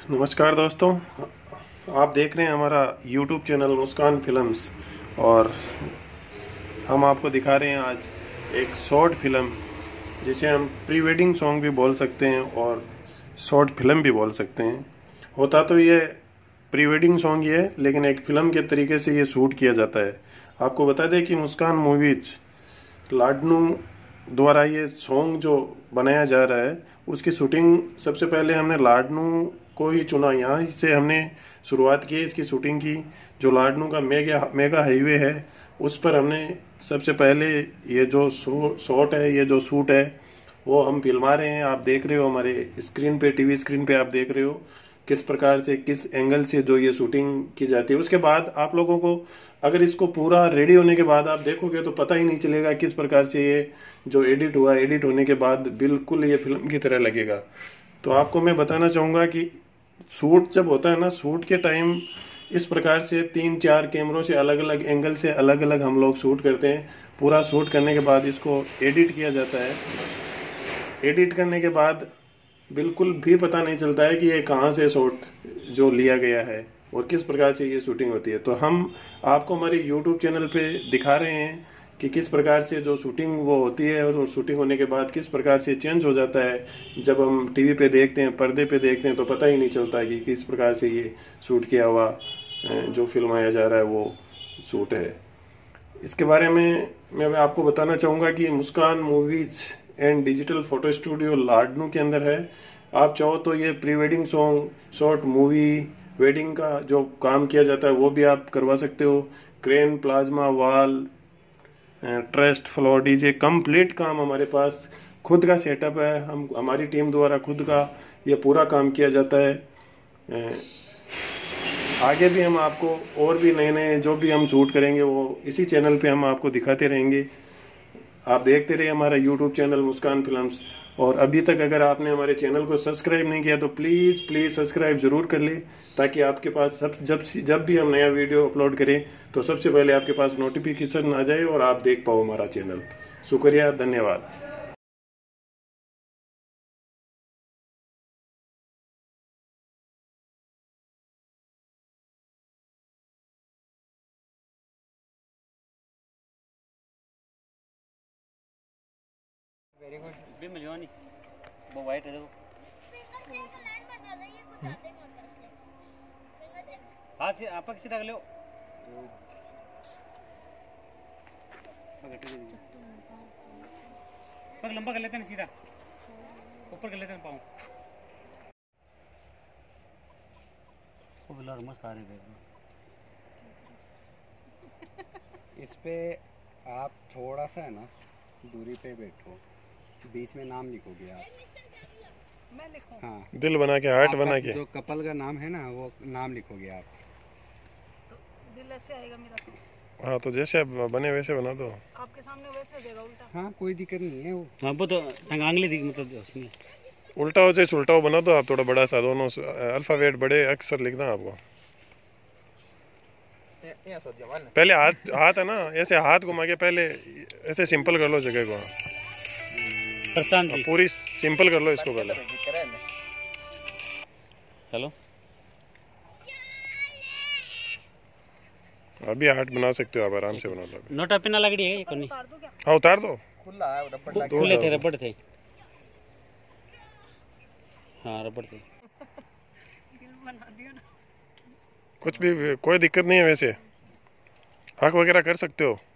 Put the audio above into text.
नमस्कार दोस्तों, आप देख रहे हैं हमारा YouTube चैनल मुस्कान फिल्म्स। और हम आपको दिखा रहे हैं आज एक शॉर्ट फिल्म जिसे हम प्री वेडिंग सॉन्ग भी बोल सकते हैं और शॉर्ट फिल्म भी बोल सकते हैं। होता तो ये प्री वेडिंग सॉन्ग ही है, लेकिन एक फिल्म के तरीके से ये शूट किया जाता है। आपको बता दें कि मुस्कान मूवीज लाडनू द्वारा ये सॉन्ग जो बनाया जा रहा है उसकी शूटिंग सबसे पहले हमने लाडनू को ही चुना। यहाँ से हमने शुरुआत की इसकी शूटिंग की। जो लाडनू का मेगा मेगा हाईवे है उस पर हमने सबसे पहले ये जो शॉट है, ये जो शूट है वो हम फिल्मा रहे हैं। आप देख रहे हो हमारे स्क्रीन पे, टीवी स्क्रीन पे आप देख रहे हो किस प्रकार से, किस एंगल से जो ये शूटिंग की जाती है। उसके बाद आप लोगों को अगर इसको पूरा रेडी होने के बाद आप देखोगे तो पता ही नहीं चलेगा किस प्रकार से ये जो एडिट हुआ, एडिट होने के बाद बिल्कुल ये फिल्म की तरह लगेगा। तो आपको मैं बताना चाहूँगा कि शूट जब होता है ना, शूट के टाइम इस प्रकार से 3-4 कैमरों से अलग अलग एंगल से अलग अलग हम लोग शूट करते हैं। पूरा शूट करने के बाद इसको एडिट किया जाता है। एडिट करने के बाद बिल्कुल भी पता नहीं चलता है कि ये कहाँ से शॉट जो लिया गया है और किस प्रकार से ये शूटिंग होती है। तो हम आपको हमारे यूट्यूब चैनल पे दिखा रहे हैं कि किस प्रकार से जो शूटिंग वो होती है और शूटिंग होने के बाद किस प्रकार से चेंज हो जाता है। जब हम टीवी पे देखते हैं, पर्दे पे देखते हैं तो पता ही नहीं चलता कि किस प्रकार से ये शूट किया हुआ जो फिल्माया जा रहा है वो शूट है। इसके बारे में मैं आपको बताना चाहूँगा कि Muskan movies and digital photo studio Ladnun के अंदर है। आप चाहो तो ये pre wedding song, short movie, wedding का जो काम किया जाता है वो भी आप करवा सकते हो। Crane, plasma, wall, trust, floor, DJ, complete काम हमारे पास खुद का सेटअप है। हम हमारी टीम द्वारा खुद का ये पूरा काम किया जाता है। आगे भी हम आपको और भी नए नए जो भी हम शूट करेंगे वो इसी चैनल पे हम आपको दिखाते रहेंगे। आप देखते रहिए हमारा यूट्यूब चैनल मुस्कान फिल्म्स। और अभी तक अगर आपने हमारे चैनल को सब्सक्राइब नहीं किया तो प्लीज़ प्लीज़ सब्सक्राइब ज़रूर कर ले, ताकि आपके पास जब भी हम नया वीडियो अपलोड करें तो सबसे पहले आपके पास नोटिफिकेशन आ जाए और आप देख पाओ हमारा चैनल। शुक्रिया, धन्यवाद। Very good. भी मिलवानी वो वाइट है देखो। हाथ से आपक सीधा कर लो। पग लंबा कर लेते हैं सीधा, ऊपर कर लेते हैं पाँव। वो बिल्ला मस्त आ रही है। इस पे आप थोड़ा सा है ना दूरी पे बैठो, बीच में नाम लिखोगे आप। मैं लिखूं? हाँ, दिल बना के, हार्ट बना के, जो कपल का नाम है ना वो नाम लिखोगे आप। तो दिल ऐसे आएगा मेरा तो। हाँ, तो जैसे बने वैसे बना दो। आपके सामने वैसे देगा उल्टा। हाँ, कोई दिक्कत नहीं है वो। हाँ वो तो तंगांगली दिख मतलब उसमें उल्टा हो जैसे उल्टा हो बना दो आप, थोड़ा बड़ा सा, दोनों अल्फ़ाबेट बड़े अक्षर लिखना आपको। पहले हाथ है ना, ऐसे हाथ घुमा के पहले ऐसे सिंपल कर लो जगह को। प्रशांत जी पूरी सिंपल कर लो इसको पहले। हेलो, अभी हार्ट बना सकते हो आप, आराम से बना लो अभी। नोटा पिना लगड़ी है ये कोनी। उतार दो क्या? हाँ, उतार दो। खुला है, रबड़ खुले थे, रबड़ थे। हाँ रबड़ थे। दिल बना दिया ना। कुछ भी, कोई दिक्कत नहीं है। वैसे हक वगैरह कर सकते हो।